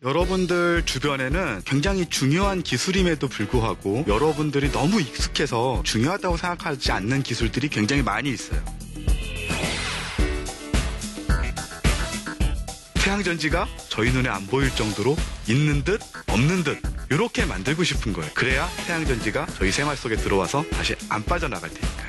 여러분들 주변에는 굉장히 중요한 기술임에도 불구하고 여러분들이 너무 익숙해서 중요하다고 생각하지 않는 기술들이 굉장히 많이 있어요. 태양전지가 저희 눈에 안 보일 정도로 있는 듯 없는 듯 이렇게 만들고 싶은 거예요. 그래야 태양전지가 저희 생활 속에 들어와서 다시 안 빠져나갈 테니까요.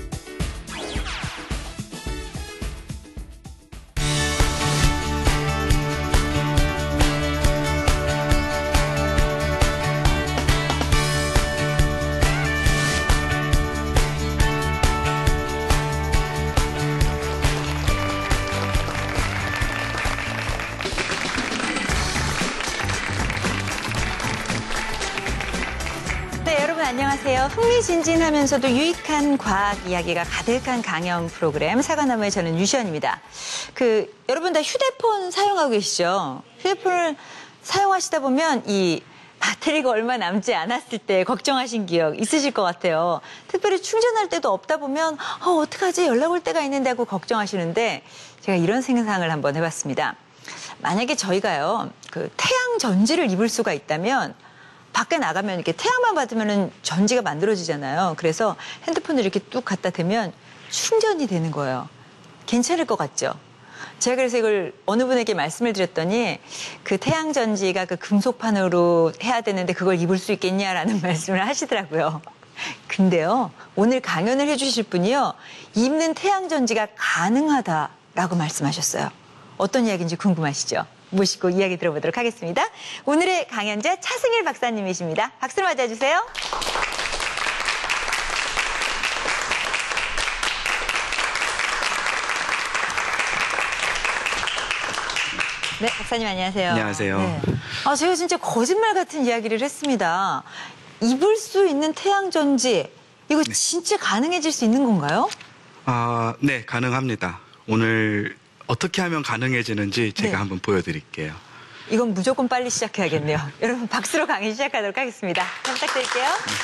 안녕하세요. 흥미진진하면서도 유익한 과학 이야기가 가득한 강연 프로그램 사과나무의 저는 유시연입니다. 여러분 다 휴대폰 사용하고 계시죠? 휴대폰을 사용하시다 보면 이 배터리가 얼마 남지 않았을 때 걱정하신 기억 있으실 것 같아요. 특별히 충전할 때도 없다 보면 어떡하지? 연락 올 때가 있는데 하고 걱정하시는데 제가 이런 생각을 한번 해봤습니다. 만약에 저희가요, 태양 전지를 입을 수가 있다면 밖에 나가면 이렇게 태양만 받으면 전지가 만들어지잖아요. 그래서 핸드폰을 이렇게 뚝 갖다 대면 충전이 되는 거예요. 괜찮을 것 같죠? 제가 그래서 이걸 어느 분에게 말씀을 드렸더니 태양 전지가 금속판으로 해야 되는데 그걸 입을 수 있겠냐라는 말씀을 하시더라고요. 근데요, 오늘 강연을 해주실 분이요, 입는 태양 전지가 가능하다라고 말씀하셨어요. 어떤 이야기인지 궁금하시죠? 모시고 이야기 들어보도록 하겠습니다. 오늘의 강연자 차승일 박사님이십니다. 박수로 맞아주세요. 네, 박사님 안녕하세요. 안녕하세요. 네. 제가 진짜 거짓말 같은 이야기를 했습니다. 입을 수 있는 태양전지, 이거 네. 진짜 가능해질 수 있는 건가요? 네, 가능합니다. 오늘 어떻게 하면 가능해지는지 제가 네. 한번 보여드릴게요. 이건 무조건 빨리 시작해야겠네요. 여러분 박수로 강의 시작하도록 하겠습니다. 잘 부탁드릴게요.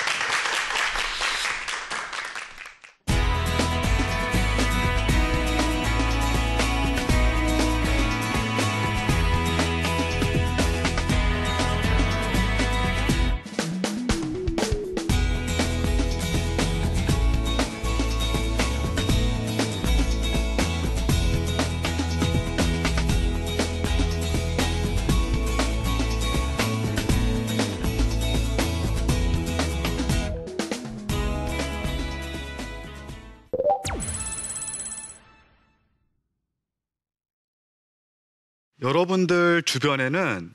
여러분들 주변에는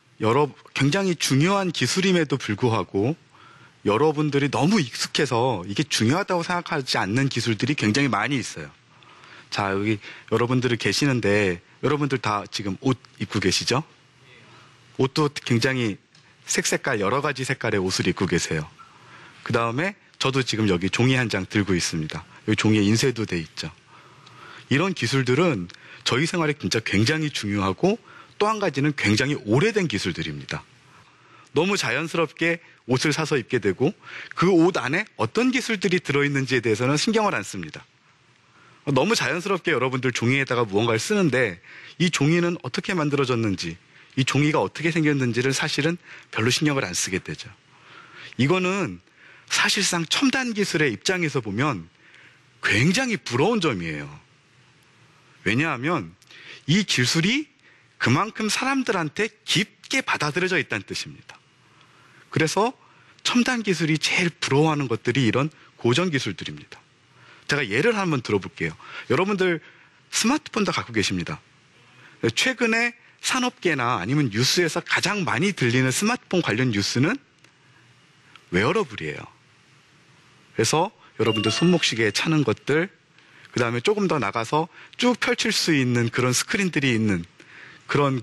굉장히 중요한 기술임에도 불구하고 여러분들이 너무 익숙해서 이게 중요하다고 생각하지 않는 기술들이 굉장히 많이 있어요. 자, 여기 여러분들이 계시는데 여러분들 다 지금 옷 입고 계시죠? 옷도 굉장히 색깔 여러 가지 색깔의 옷을 입고 계세요. 그 다음에 저도 지금 여기 종이 한 장 들고 있습니다. 여기 종이에 인쇄도 돼 있죠. 이런 기술들은 저희 생활에 진짜 굉장히 중요하고 또 한 가지는 굉장히 오래된 기술들입니다. 너무 자연스럽게 옷을 사서 입게 되고 그 옷 안에 어떤 기술들이 들어있는지에 대해서는 신경을 안 씁니다. 너무 자연스럽게 여러분들 종이에다가 무언가를 쓰는데 이 종이는 어떻게 만들어졌는지, 이 종이가 어떻게 생겼는지를 사실은 별로 신경을 안 쓰게 되죠. 이거는 사실상 첨단 기술의 입장에서 보면 굉장히 부러운 점이에요. 왜냐하면 이 기술이 그만큼 사람들한테 깊게 받아들여져 있다는 뜻입니다. 그래서 첨단 기술이 제일 부러워하는 것들이 이런 고전 기술들입니다. 제가 예를 한번 들어볼게요. 여러분들 스마트폰 다 갖고 계십니다. 최근에 산업계나 아니면 뉴스에서 가장 많이 들리는 스마트폰 관련 뉴스는 웨어러블이에요. 그래서 여러분들 손목시계에 차는 것들, 그 다음에 조금 더 나가서 쭉 펼칠 수 있는 그런 스크린들이 있는 그런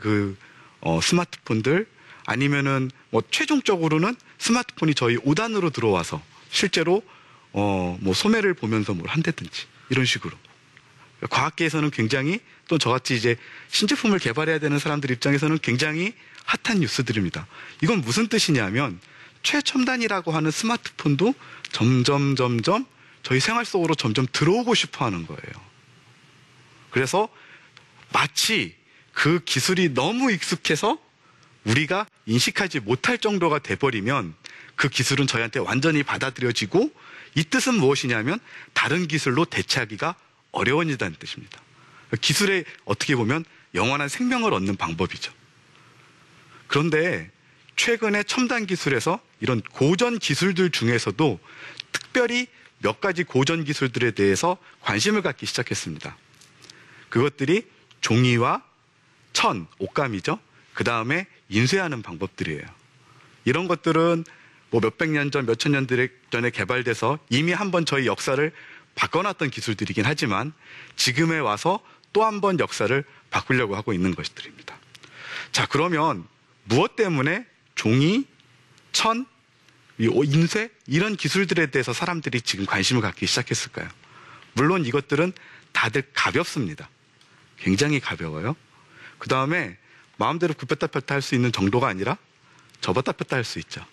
스마트폰들, 아니면은 최종적으로는 스마트폰이 저희 5단으로 들어와서 실제로 소매를 보면서 뭘 한다든지 이런 식으로. 과학계에서는 굉장히, 또 저같이 이제 신제품을 개발해야 되는 사람들 입장에서는 굉장히 핫한 뉴스들입니다. 이건 무슨 뜻이냐면 최첨단이라고 하는 스마트폰도 점점 저희 생활 속으로 점점 들어오고 싶어 하는 거예요. 그래서 마치 그 기술이 너무 익숙해서 우리가 인식하지 못할 정도가 돼버리면 그 기술은 저희한테 완전히 받아들여지고 이 뜻은 무엇이냐면 다른 기술로 대체하기가 어려워진다는 뜻입니다. 기술에 어떻게 보면 영원한 생명을 얻는 방법이죠. 그런데 최근에 첨단 기술에서 이런 고전 기술들 중에서도 특별히 몇 가지 고전 기술들에 대해서 관심을 갖기 시작했습니다. 그것들이 종이와 천, 옷감이죠. 그 다음에 인쇄하는 방법들이에요. 이런 것들은 뭐 몇백 년 전, 몇천 년 전에 개발돼서 이미 한번 저희 역사를 바꿔놨던 기술들이긴 하지만 지금에 와서 또 한 번 역사를 바꾸려고 하고 있는 것들입니다. 자, 그러면 무엇 때문에 종이, 천, 인쇄 이런 기술들에 대해서 사람들이 지금 관심을 갖기 시작했을까요? 물론 이것들은 다들 가볍습니다. 굉장히 가벼워요. 그 다음에 마음대로 굽혔다 폈다 할 수 있는 정도가 아니라 접었다 폈다 할 수 있죠.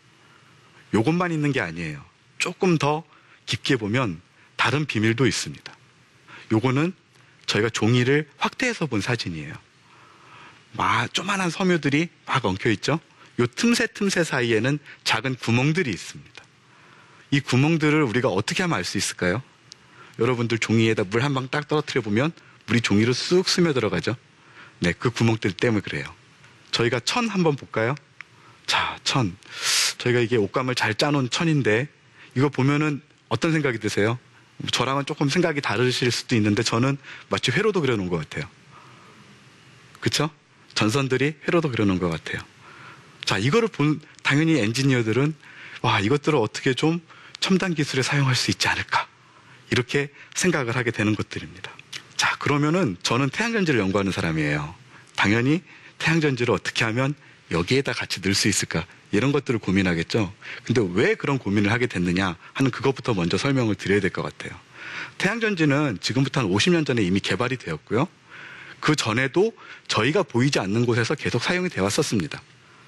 요것만 있는 게 아니에요. 조금 더 깊게 보면 다른 비밀도 있습니다. 요거는 저희가 종이를 확대해서 본 사진이에요. 조만한 섬유들이 막 엉켜있죠. 요 틈새 사이에는 작은 구멍들이 있습니다. 이 구멍들을 우리가 어떻게 하면 알 수 있을까요? 여러분들 종이에다 물 한 방 딱 떨어뜨려 보면 물이 종이로 쑥 스며들어가죠. 네, 그 구멍들 때문에 그래요. 저희가 천 한번 볼까요? 자, 천. 저희가 이게 옷감을 잘 짜놓은 천인데 이거 보면은 어떤 생각이 드세요? 저랑은 조금 생각이 다르실 수도 있는데 저는 마치 회로도 그려놓은 것 같아요. 그쵸? 전선들이 회로도 그려놓은 것 같아요. 자, 이거를 본 당연히 엔지니어들은 와, 이것들을 어떻게 좀 첨단 기술에 사용할 수 있지 않을까 이렇게 생각을 하게 되는 것들입니다. 자, 그러면은 저는 태양전지를 연구하는 사람이에요. 당연히 태양전지를 어떻게 하면 여기에다 같이 넣을 수 있을까 이런 것들을 고민하겠죠. 근데 왜 그런 고민을 하게 됐느냐 하는 그것부터 먼저 설명을 드려야 될 것 같아요. 태양전지는 지금부터 한 50년 전에 이미 개발이 되었고요. 그 전에도 저희가 보이지 않는 곳에서 계속 사용이 되어 왔었습니다.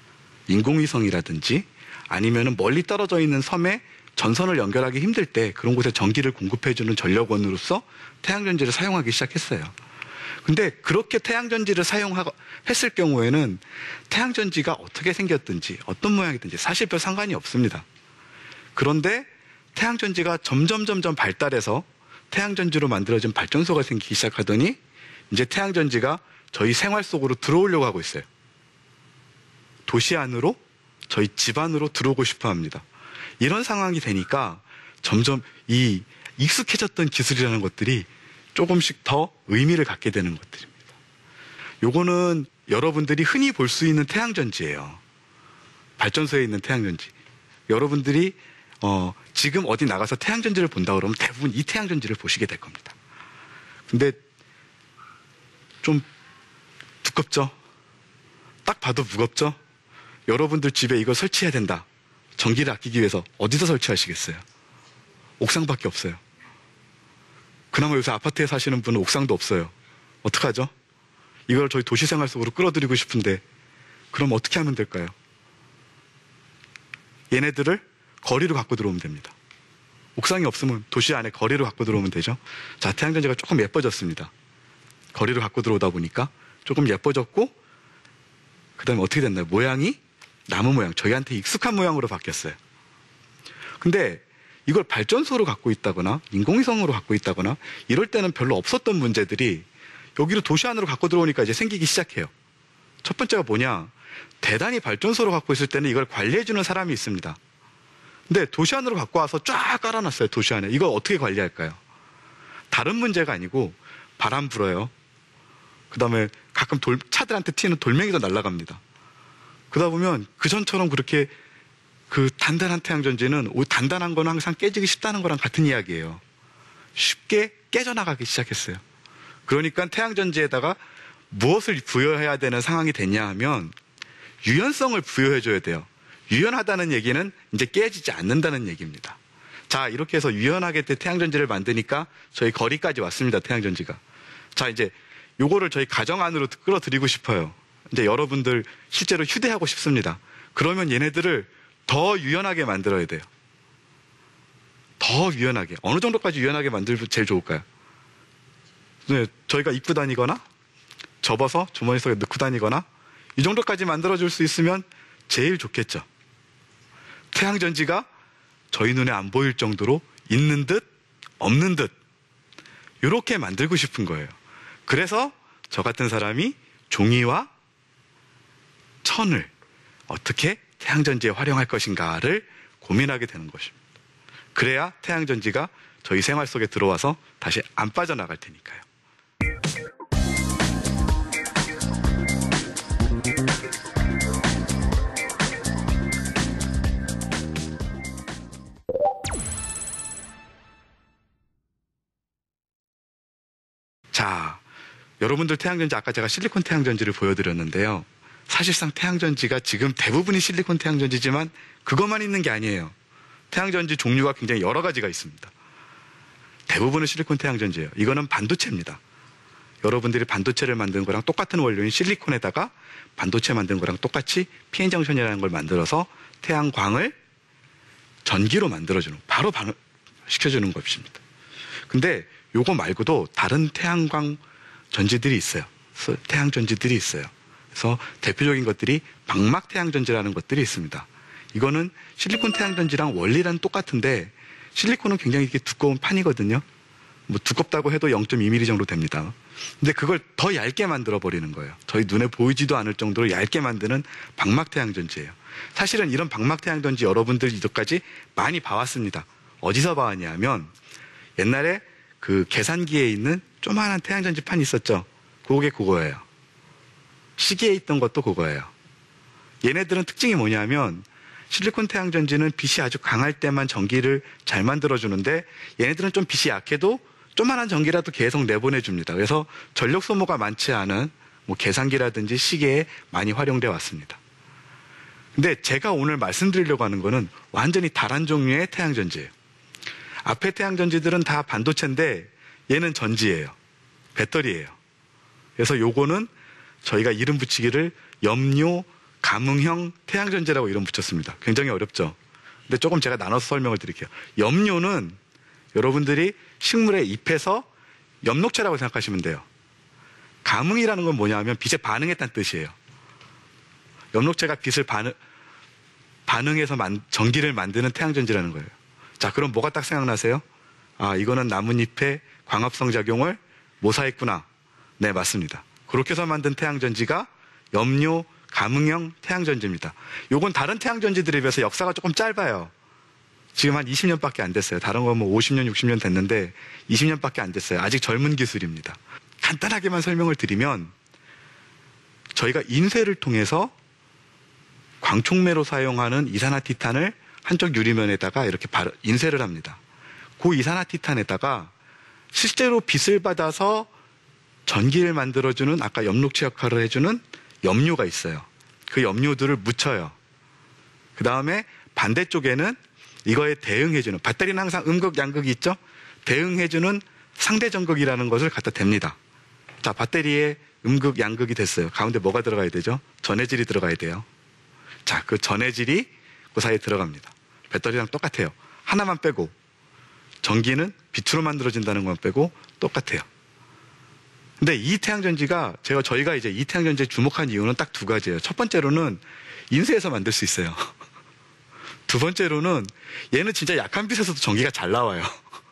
인공위성이라든지 아니면은 멀리 떨어져 있는 섬에 전선을 연결하기 힘들 때 그런 곳에 전기를 공급해주는 전력원으로서 태양전지를 사용하기 시작했어요. 근데 그렇게 태양전지를 사용했을 경우에는 태양전지가 어떻게 생겼든지 어떤 모양이든지 사실 별 상관이 없습니다. 그런데 태양전지가 점점 발달해서 태양전지로 만들어진 발전소가 생기기 시작하더니 이제 태양전지가 저희 생활 속으로 들어오려고 하고 있어요. 도시 안으로 저희 집 안으로 들어오고 싶어 합니다. 이런 상황이 되니까 점점 이 익숙해졌던 기술이라는 것들이 조금씩 더 의미를 갖게 되는 것들입니다. 요거는 여러분들이 흔히 볼 수 있는 태양전지예요. 발전소에 있는 태양전지. 여러분들이 지금 어디 나가서 태양전지를 본다 그러면 대부분 이 태양전지를 보시게 될 겁니다. 근데 좀 두껍죠? 딱 봐도 무겁죠? 여러분들 집에 이거 설치해야 된다. 전기를 아끼기 위해서 어디서 설치하시겠어요? 옥상밖에 없어요. 그나마 요새 아파트에 사시는 분은 옥상도 없어요. 어떡하죠? 이걸 저희 도시생활 속으로 끌어들이고 싶은데 그럼 어떻게 하면 될까요? 얘네들을 거리로 갖고 들어오면 됩니다. 옥상이 없으면 도시 안에 거리로 갖고 들어오면 되죠. 자, 태양전지가 조금 예뻐졌습니다. 거리로 갖고 들어오다 보니까 조금 예뻐졌고 그 다음에 어떻게 됐나요? 모양이 나무 모양, 저희한테 익숙한 모양으로 바뀌었어요. 근데 이걸 발전소로 갖고 있다거나 인공위성으로 갖고 있다거나 이럴 때는 별로 없었던 문제들이 여기로 도시 안으로 갖고 들어오니까 이제 생기기 시작해요. 첫 번째가 뭐냐? 대단히 발전소로 갖고 있을 때는 이걸 관리해주는 사람이 있습니다. 근데 도시 안으로 갖고 와서 쫙 깔아놨어요. 도시 안에. 이걸 어떻게 관리할까요? 다른 문제가 아니고 바람 불어요. 그 다음에 가끔 차들한테 튀는 돌멩이도 날아갑니다. 그러다 보면 그전처럼 그렇게 그 단단한 태양전지는 단단한 거는 항상 깨지기 쉽다는 거랑 같은 이야기예요. 쉽게 깨져나가기 시작했어요. 그러니까 태양전지에다가 무엇을 부여해야 되는 상황이 됐냐 하면 유연성을 부여해줘야 돼요. 유연하다는 얘기는 이제 깨지지 않는다는 얘기입니다. 자, 이렇게 해서 유연하게 태양전지를 만드니까 저희 거리까지 왔습니다. 태양전지가. 자, 이제 요거를 저희 가정 안으로 끌어들이고 싶어요. 이제 여러분들 실제로 휴대하고 싶습니다. 그러면 얘네들을 더 유연하게 만들어야 돼요. 더 유연하게. 어느 정도까지 유연하게 만들면 제일 좋을까요? 네, 저희가 입고 다니거나 접어서 주머니 속에 넣고 다니거나 이 정도까지 만들어줄 수 있으면 제일 좋겠죠. 태양전지가 저희 눈에 안 보일 정도로 있는 듯 없는 듯 이렇게 만들고 싶은 거예요. 그래서 저 같은 사람이 종이와 천을 어떻게 태양전지에 활용할 것인가를 고민하게 되는 것입니다. 그래야 태양전지가 저희 생활 속에 들어와서 다시 안 빠져나갈 테니까요. 자, 여러분들 태양전지 아까 제가 실리콘 태양전지를 보여드렸는데요. 사실상 태양전지가 지금 대부분이 실리콘 태양전지지만 그것만 있는 게 아니에요. 태양전지 종류가 굉장히 여러 가지가 있습니다. 대부분은 실리콘 태양전지예요. 이거는 반도체입니다. 여러분들이 반도체를 만드는 거랑 똑같은 원료인 실리콘에다가 반도체 만드는 거랑 똑같이 PN정션이라는 걸 만들어서 태양광을 전기로 만들어주는, 바로 반응시켜주는 것입니다. 근데 요거 말고도 다른 태양광 전지들이 있어요. 태양전지들이 있어요. 그래서 대표적인 것들이 망막 태양전지라는 것들이 있습니다. 이거는 실리콘 태양전지랑 원리는 똑같은데 실리콘은 굉장히 이렇게 두꺼운 판이거든요. 뭐 두껍다고 해도 0.2mm 정도 됩니다. 근데 그걸 더 얇게 만들어 버리는 거예요. 저희 눈에 보이지도 않을 정도로 얇게 만드는 망막 태양전지예요. 사실은 이런 망막 태양전지 여러분들 이전까지 많이 봐왔습니다. 어디서 봐왔냐면 옛날에 그 계산기에 있는 조그만한 태양전지 판이 있었죠. 그게 그거예요. 시계에 있던 것도 그거예요. 얘네들은 특징이 뭐냐면 실리콘 태양전지는 빛이 아주 강할 때만 전기를 잘 만들어주는데 얘네들은 좀 빛이 약해도 조그만한 전기라도 계속 내보내줍니다. 그래서 전력 소모가 많지 않은 뭐 계산기라든지 시계에 많이 활용되어 왔습니다. 근데 제가 오늘 말씀드리려고 하는 거는 완전히 다른 종류의 태양전지예요. 앞에 태양전지들은 다 반도체인데 얘는 전지예요. 배터리예요. 그래서 요거는 저희가 이름 붙이기를 염료 감응형 태양전지라고 이름 붙였습니다. 굉장히 어렵죠. 근데 조금 제가 나눠서 설명을 드릴게요. 염료는 여러분들이 식물의 잎에서 엽록체라고 생각하시면 돼요. 감응이라는 건 뭐냐면 빛에 반응했다는 뜻이에요. 엽록체가 빛을 반응해서 전기를 만드는 태양전지라는 거예요. 자, 그럼 뭐가 딱 생각나세요? 아, 이거는 나뭇잎의 광합성 작용을 모사했구나. 네, 맞습니다. 그렇게 해서 만든 태양전지가 염료 감응형 태양전지입니다. 요건 다른 태양전지들에 비해서 역사가 조금 짧아요. 지금 한 20년밖에 안 됐어요. 다른 건 뭐 50년, 60년 됐는데 20년밖에 안 됐어요. 아직 젊은 기술입니다. 간단하게만 설명을 드리면 저희가 인쇄를 통해서 광촉매로 사용하는 이산화티탄을 한쪽 유리면에다가 이렇게 인쇄를 합니다. 그 이산화티탄에다가 실제로 빛을 받아서 전기를 만들어주는 아까 엽록체 역할을 해주는 염료가 있어요. 그 염료들을 묻혀요. 그 다음에 반대쪽에는 이거에 대응해주는, 배터리는 항상 음극, 양극이 있죠? 대응해주는 상대 전극이라는 것을 갖다 댑니다. 자, 배터리에 음극, 양극이 됐어요. 가운데 뭐가 들어가야 되죠? 전해질이 들어가야 돼요. 자, 그 전해질이 그 사이에 들어갑니다. 배터리랑 똑같아요. 하나만 빼고, 전기는 빛으로 만들어진다는 건 빼고 똑같아요. 근데 이 태양전지가 저희가 이제 이 태양전지에 주목한 이유는 딱 두 가지예요. 첫 번째로는 인쇄해서 만들 수 있어요. 두 번째로는 얘는 진짜 약한 빛에서도 전기가 잘 나와요.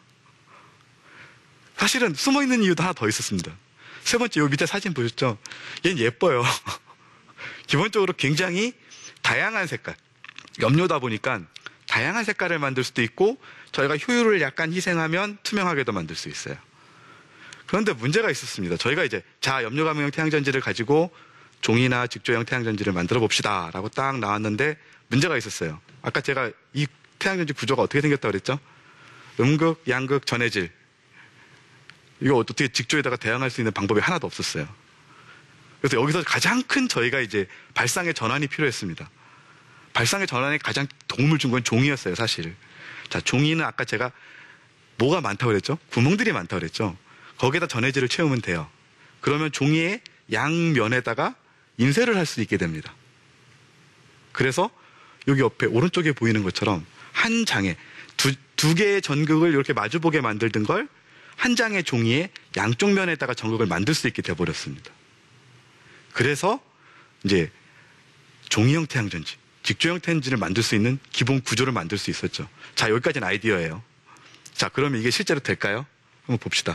사실은 숨어 있는 이유도 하나 더 있었습니다. 세 번째, 요 밑에 사진 보셨죠? 얘는 예뻐요. 기본적으로 굉장히 다양한 색깔. 염료다 보니까 다양한 색깔을 만들 수도 있고 저희가 효율을 약간 희생하면 투명하게도 만들 수 있어요. 그런데 문제가 있었습니다. 저희가 이제 염료 감응형 태양전지를 가지고 종이나 직조형 태양전지를 만들어 봅시다 라고 딱 나왔는데 문제가 있었어요. 아까 제가 이 태양전지 구조가 어떻게 생겼다고 그랬죠? 음극, 양극, 전해질. 이거 어떻게 직조에다가 대항할 수 있는 방법이 하나도 없었어요. 그래서 여기서 가장 큰 저희가 이제 발상의 전환이 필요했습니다. 발상의 전환에 가장 도움을 준 건 종이였어요, 사실. 자, 종이는 아까 제가 뭐가 많다고 그랬죠? 구멍들이 많다고 그랬죠? 거기에다 전해질을 채우면 돼요. 그러면 종이의 양면에다가 인쇄를 할 수 있게 됩니다. 그래서 여기 옆에 오른쪽에 보이는 것처럼 한 장에 두 개의 전극을 이렇게 마주보게 만들던 걸 한 장의 종이에 양쪽 면에다가 전극을 만들 수 있게 돼버렸습니다. 그래서 이제 종이형 태양전지, 직조형 태양전지를 만들 수 있는 기본 구조를 만들 수 있었죠. 자, 여기까지는 아이디어예요. 자, 그러면 이게 실제로 될까요? 한번 봅시다.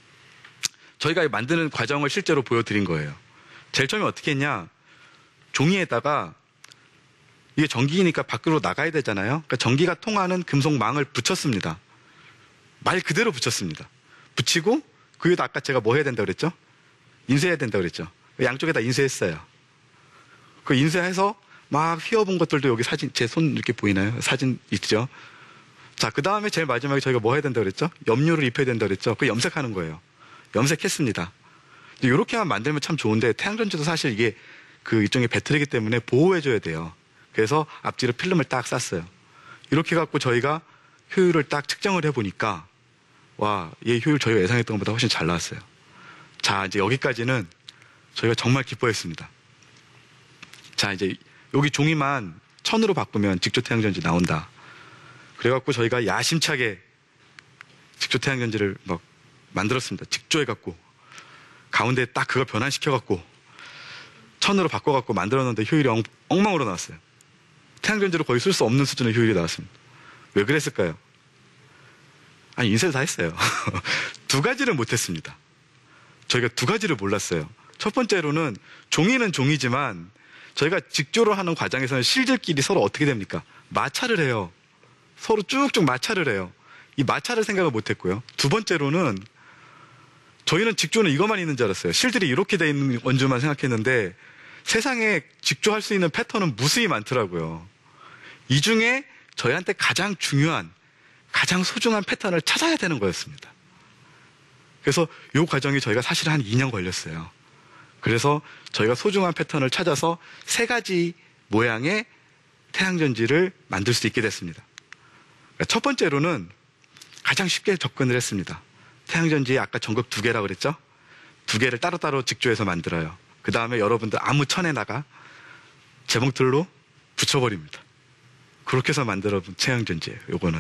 저희가 만드는 과정을 실제로 보여드린 거예요. 제일 처음에 어떻게 했냐? 종이에다가 이게 전기니까 밖으로 나가야 되잖아요. 그러니까 전기가 통하는 금속망을 붙였습니다. 말 그대로 붙였습니다. 붙이고 그 위에다 아까 제가 뭐 해야 된다고 그랬죠? 인쇄해야 된다고 그랬죠? 양쪽에다 인쇄했어요. 그 인쇄해서 막 휘어본 것들도 여기 사진, 제 손 이렇게 보이나요? 사진 있죠? 자, 그 다음에 제일 마지막에 저희가 뭐 해야 된다고 그랬죠? 염료를 입혀야 된다고 그랬죠? 그 염색하는 거예요. 염색했습니다. 이렇게만 만들면 참 좋은데 태양전지도 사실 이게 그 일종의 배터리이기 때문에 보호해줘야 돼요. 그래서 앞뒤로 필름을 딱 쌌어요. 이렇게 갖고 저희가 효율을 딱 측정을 해보니까 와, 얘 효율 저희가 예상했던 것보다 훨씬 잘 나왔어요. 자, 이제 여기까지는 저희가 정말 기뻐했습니다. 자, 이제 여기 종이만 1000으로 바꾸면 직조 태양전지 나온다. 그래갖고 저희가 야심차게 직조 태양전지를 막 만들었습니다. 직조해갖고 가운데 딱 그거 변환시켜갖고 1000으로 바꿔갖고 만들었는데 효율이 엉망으로 나왔어요. 태양전지로 거의 쓸 수 없는 수준의 효율이 나왔습니다. 왜 그랬을까요? 아니, 인쇄를 다 했어요. 두 가지를 못했습니다. 저희가 두 가지를 몰랐어요. 첫 번째로는 종이는 종이지만 저희가 직조를 하는 과정에서는 실들끼리 서로 어떻게 됩니까? 마찰을 해요. 서로 쭉쭉 마찰을 해요. 이 마찰을 생각을 못했고요. 두 번째로는 저희는 직조는 이것만 있는 줄 알았어요. 실들이 이렇게 돼 있는 원주만 생각했는데 세상에 직조할 수 있는 패턴은 무수히 많더라고요. 이 중에 저희한테 가장 중요한, 가장 소중한 패턴을 찾아야 되는 거였습니다. 그래서 이 과정이 저희가 사실 한 2년 걸렸어요. 그래서 저희가 소중한 패턴을 찾아서 3가지 모양의 태양전지를 만들 수 있게 됐습니다. 그러니까 첫 번째로는 가장 쉽게 접근을 했습니다. 태양전지에 아까 전극 2개라고 그랬죠? 2개를 따로따로 직조해서 만들어요. 그 다음에 여러분들 아무 천에다가 재봉틀로 붙여버립니다. 그렇게 해서 만들어본 태양전지예요. 요거는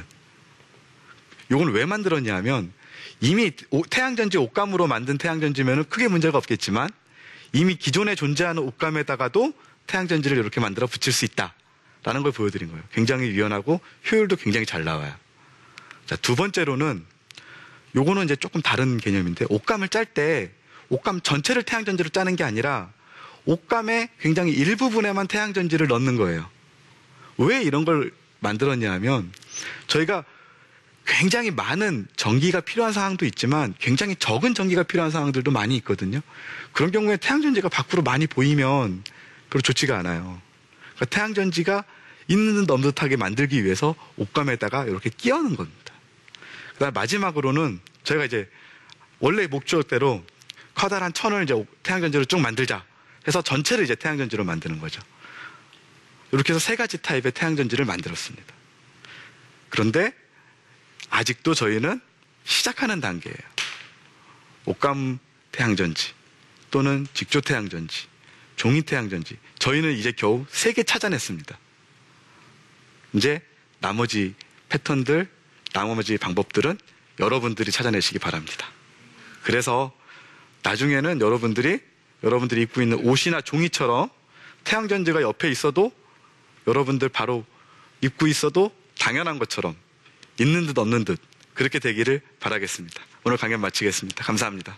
왜 만들었냐 하면 이미 태양전지 옷감으로 만든 태양전지면 크게 문제가 없겠지만 이미 기존에 존재하는 옷감에다가도 태양전지를 이렇게 만들어 붙일 수 있다라는 걸 보여드린 거예요. 굉장히 유연하고 효율도 굉장히 잘 나와요. 자, 두 번째로는 요거는 이제 조금 다른 개념인데 옷감을 짤 때 옷감 전체를 태양전지로 짜는 게 아니라 옷감의 굉장히 일부분에만 태양전지를 넣는 거예요. 왜 이런 걸 만들었냐 하면 저희가 굉장히 많은 전기가 필요한 상황도 있지만 굉장히 적은 전기가 필요한 상황들도 많이 있거든요. 그런 경우에 태양전지가 밖으로 많이 보이면 별로 좋지가 않아요. 그러니까 태양전지가 있는 듯 없는 듯하게 만들기 위해서 옷감에다가 이렇게 끼워넣은 겁니다. 그다음 마지막으로는 저희가 이제 원래 목적대로 커다란 천을 이제 태양전지로 쭉 만들자 해서 전체를 이제 태양전지로 만드는 거죠. 이렇게 해서 3가지 타입의 태양전지를 만들었습니다. 그런데 아직도 저희는 시작하는 단계예요. 옷감 태양전지 또는 직조 태양전지, 종이 태양전지. 저희는 이제 겨우 3개 찾아냈습니다. 이제 나머지 패턴들, 나머지 방법들은 여러분들이 찾아내시기 바랍니다. 그래서 나중에는 여러분들이 입고 있는 옷이나 종이처럼 태양전지가 옆에 있어도 여러분들 바로 입고 있어도 당연한 것처럼 있는 듯 없는 듯 그렇게 되기를 바라겠습니다. 오늘 강연 마치겠습니다. 감사합니다.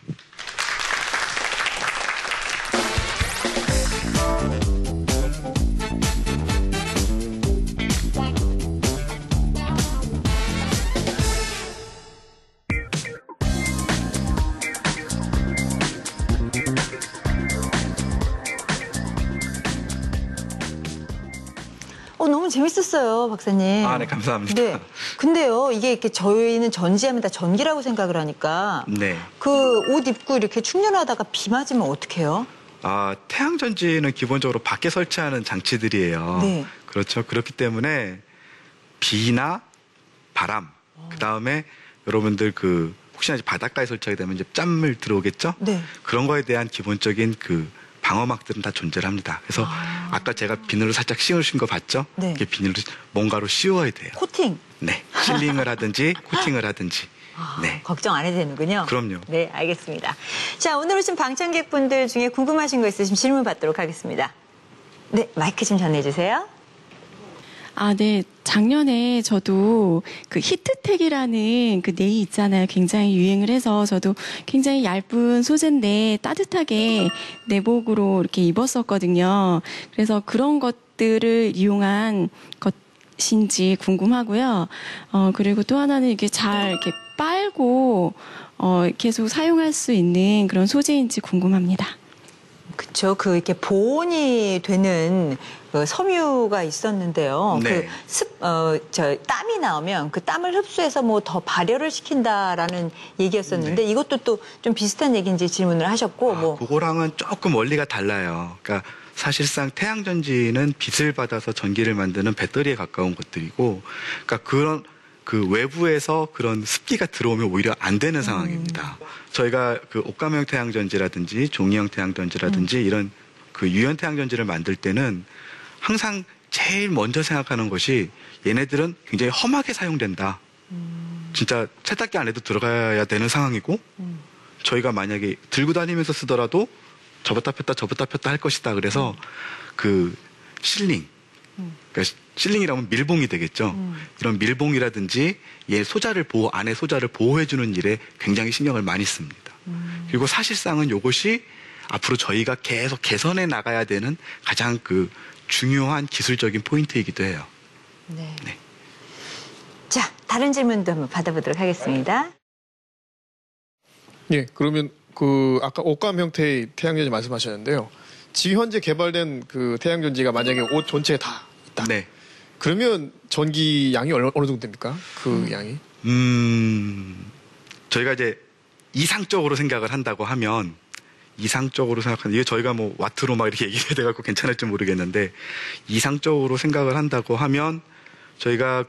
너무 재밌었어요, 박사님. 아, 네, 감사합니다. 네. 근데요, 이게 이렇게 저희는 전지하면 다 전기라고 생각을 하니까. 네. 그 옷 입고 이렇게 충전하다가 비 맞으면 어떡해요? 아, 태양전지는 기본적으로 밖에 설치하는 장치들이에요. 네. 그렇죠. 그렇기 때문에 비나 바람, 그 다음에 여러분들 혹시나 이제 바닷가에 설치하게 되면 이제 짠물 들어오겠죠? 네. 그런 거에 대한 기본적인 방어막들은 다 존재를 합니다. 그래서 아까 제가 비닐로 살짝 씌우신 거 봤죠? 네. 이게 비닐로 뭔가로 씌워야 돼요. 코팅. 네. 실링을 하든지 코팅을 하든지. 네. 걱정 안 해도 되는군요. 그럼요. 네, 알겠습니다. 자, 오늘 오신 방청객분들 중에 궁금하신 거 있으시면 질문 받도록 하겠습니다. 네, 마이크 좀 전해주세요. 아, 네. 작년에 저도 그 히트텍이라는 그 네일 있잖아요. 굉장히 유행을 해서 저도 굉장히 얇은 소재인데 따뜻하게 내복으로 이렇게 입었었거든요. 그래서 그런 것들을 이용한 것인지 궁금하고요. 그리고 또 하나는 이게 잘 이렇게 빨고 계속 사용할 수 있는 그런 소재인지 궁금합니다. 그쵸. 이렇게 보온이 되는 그 섬유가 있었는데요. 네. 땀이 나오면 그 땀을 흡수해서 뭐 더 발열을 시킨다라는 얘기였었는데 네. 이것도 또 좀 비슷한 얘기인지 질문을 하셨고, 그거랑은 조금 원리가 달라요. 그러니까 사실상 태양전지는 빛을 받아서 전기를 만드는 배터리에 가까운 것들이고, 그러니까 그 외부에서 그런 습기가 들어오면 오히려 안 되는 상황입니다. 저희가 그 옷감형 태양전지라든지 종이형 태양전지라든지 이런 그 유연 태양전지를 만들 때는 항상 제일 먼저 생각하는 것이 얘네들은 굉장히 험하게 사용된다. 진짜 세탁기 안에도 들어가야 되는 상황이고 저희가 만약에 들고 다니면서 쓰더라도 접었다 폈다 할 것이다. 그래서 그 실링, 그러니까 실링이라면 밀봉이 되겠죠. 이런 밀봉이라든지 얘 안에 소자를 보호해주는 일에 굉장히 신경을 많이 씁니다. 그리고 사실상은 이것이 앞으로 저희가 계속 개선해 나가야 되는 가장 그 중요한 기술적인 포인트이기도 해요. 네. 네. 자, 다른 질문도 한번 받아보도록 하겠습니다. 예, 그러면 그 아까 옷감 형태의 태양전지 말씀하셨는데요. 지금 현재 개발된 그 태양전지가 만약에 옷 전체에 다 있다. 네. 그러면 전기 양이 어느 정도 됩니까? 그 양이? 저희가 이제 이상적으로 생각을 한다고 하면 이게 저희가 뭐 와트로 막 이렇게 얘기해야 돼갖고 괜찮을지 모르겠는데 이상적으로 생각을 한다고 하면 저희가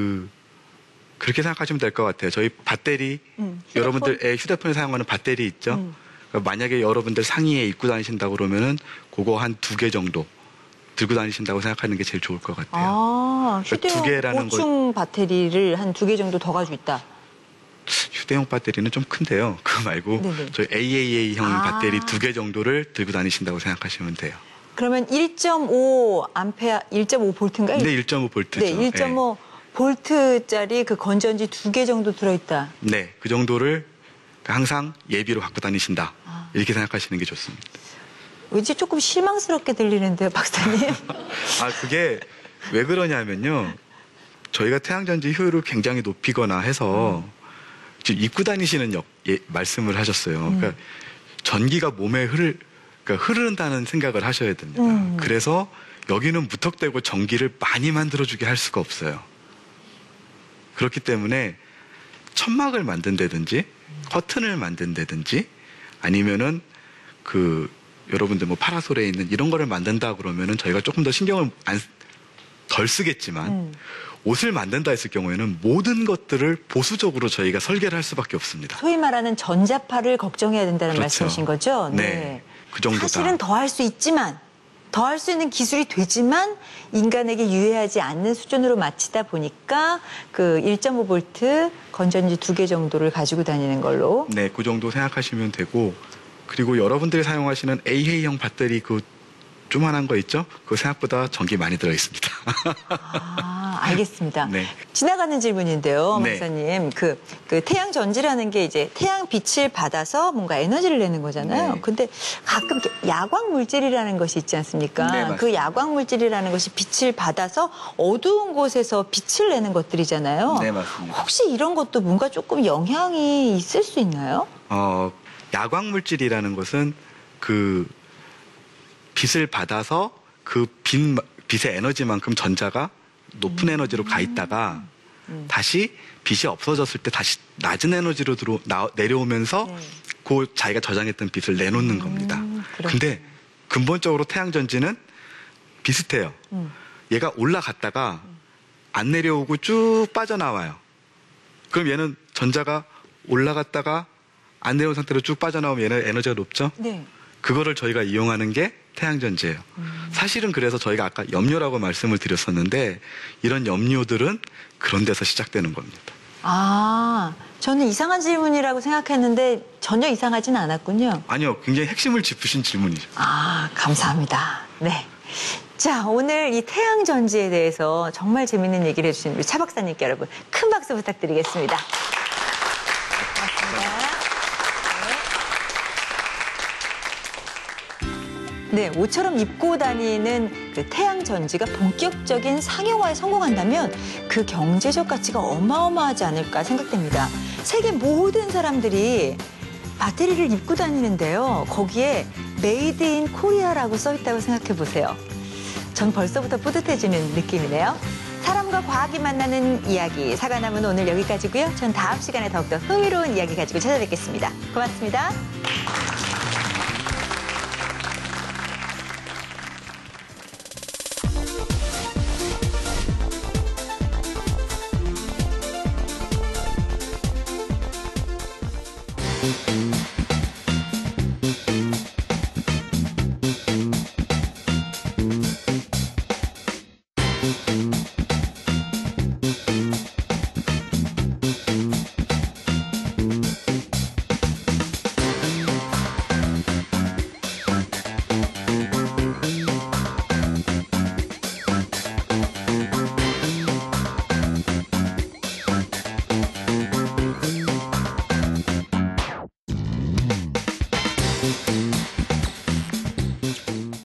그렇게 생각하시면 될 것 같아요. 저희 배터리, 여러분들 휴대폰에 사용하는 배터리 있죠? 그러니까 만약에 여러분들 상의에 입고 다니신다고 그러면은 그거 한 2개 정도 들고 다니신다고 생각하는 게 제일 좋을 것 같아요. 아, 그러니까 두 휴대용 개라는 보충 배터리를 한 2개 정도 더 가지고 있다. 휴대용 배터리는 좀 큰데요. 그거 말고 네네. 저희 AAA형 아. 배터리 2개 정도를 들고 다니신다고 생각하시면 돼요. 그러면 1.5 암페어, 1.5 볼트인가요? 네, 1.5 볼트죠. 네, 1.5 볼트짜리 그 건전지 2개 정도 들어있다. 네, 그 정도를 항상 예비로 갖고 다니신다. 이렇게 생각하시는 게 좋습니다. 왠지 조금 실망스럽게 들리는데요, 박사님. 그게 왜 그러냐면요. 저희가 태양전지 효율을 굉장히 높이거나 해서 지금 입고 다니시는 말씀을 하셨어요. 그러니까 전기가 몸에 흐른다는 생각을 하셔야 됩니다. 그래서 여기는 무턱대고 전기를 많이 만들어주게 할 수가 없어요. 그렇기 때문에 천막을 만든다든지 커튼을 만든다든지 아니면은 여러분들 뭐 파라솔에 있는 이런 거를 만든다 그러면은 저희가 조금 더 신경을 덜 쓰겠지만 옷을 만든다 했을 경우에는 모든 것들을 보수적으로 저희가 설계를 할 수밖에 없습니다. 소위 말하는 전자파를 걱정해야 된다는 그렇죠. 말씀이신 거죠? 네. 그 정도다. 사실은 더 할 수 있지만, 더 할 수 있는 기술이 되지만 인간에게 유해하지 않는 수준으로 마치다 보니까 그 1.5 볼트 건전지 2개 정도를 가지고 다니는 걸로. 네, 그 정도 생각하시면 되고 그리고 여러분들이 사용하시는 AA형 배터리 그 조만한 거 있죠? 그거 생각보다 전기 많이 들어 있습니다. 알겠습니다. 네. 지나가는 질문인데요, 네. 박사님. 그 태양 전지라는 게 이제 태양 빛을 받아서 뭔가 에너지를 내는 거잖아요. 네. 근데 가끔 이렇게 야광 물질이라는 것이 있지 않습니까? 네, 맞습니다. 그 야광 물질이라는 것이 빛을 받아서 어두운 곳에서 빛을 내는 것들이잖아요. 네, 맞습니다. 혹시 이런 것도 뭔가 조금 영향이 있을 수 있나요? 야광 물질이라는 것은 빛을 받아서 빛의 에너지만큼 전자가 높은 에너지로 가 있다가 다시 빛이 없어졌을 때 다시 낮은 에너지로 내려오면서 네. 그 자기가 저장했던 빛을 내놓는 겁니다. 근데 근본적으로 태양전지는 비슷해요. 얘가 올라갔다가 안 내려오고 쭉 빠져나와요. 그럼 얘는 전자가 올라갔다가 안 내려온 상태로 쭉 빠져나오면 얘는 에너지가 높죠? 네. 그거를 저희가 이용하는 게 태양전지예요. 사실은 그래서 저희가 아까 염료라고 말씀을 드렸었는데 이런 염료들은 그런 데서 시작되는 겁니다. 저는 이상한 질문이라고 생각했는데 전혀 이상하진 않았군요. 아니요, 굉장히 핵심을 짚으신 질문이죠. 감사합니다. 네. 자, 오늘 이 태양전지에 대해서 정말 재밌는 얘기를 해주신 우리 차 박사님께 여러분 큰 박수 부탁드리겠습니다. 고맙습니다. 네, 옷처럼 입고 다니는 그 태양전지가 본격적인 상용화에 성공한다면 그 경제적 가치가 어마어마하지 않을까 생각됩니다. 세계 모든 사람들이 배터리를 입고 다니는데요. 거기에 메이드 인 코리아라고 써 있다고 생각해 보세요. 전 벌써부터 뿌듯해지는 느낌이네요. 사람과 과학이 만나는 이야기, 사과나무는 오늘 여기까지고요. 전 다음 시간에 더욱더 흥미로운 이야기 가지고 찾아뵙겠습니다. 고맙습니다.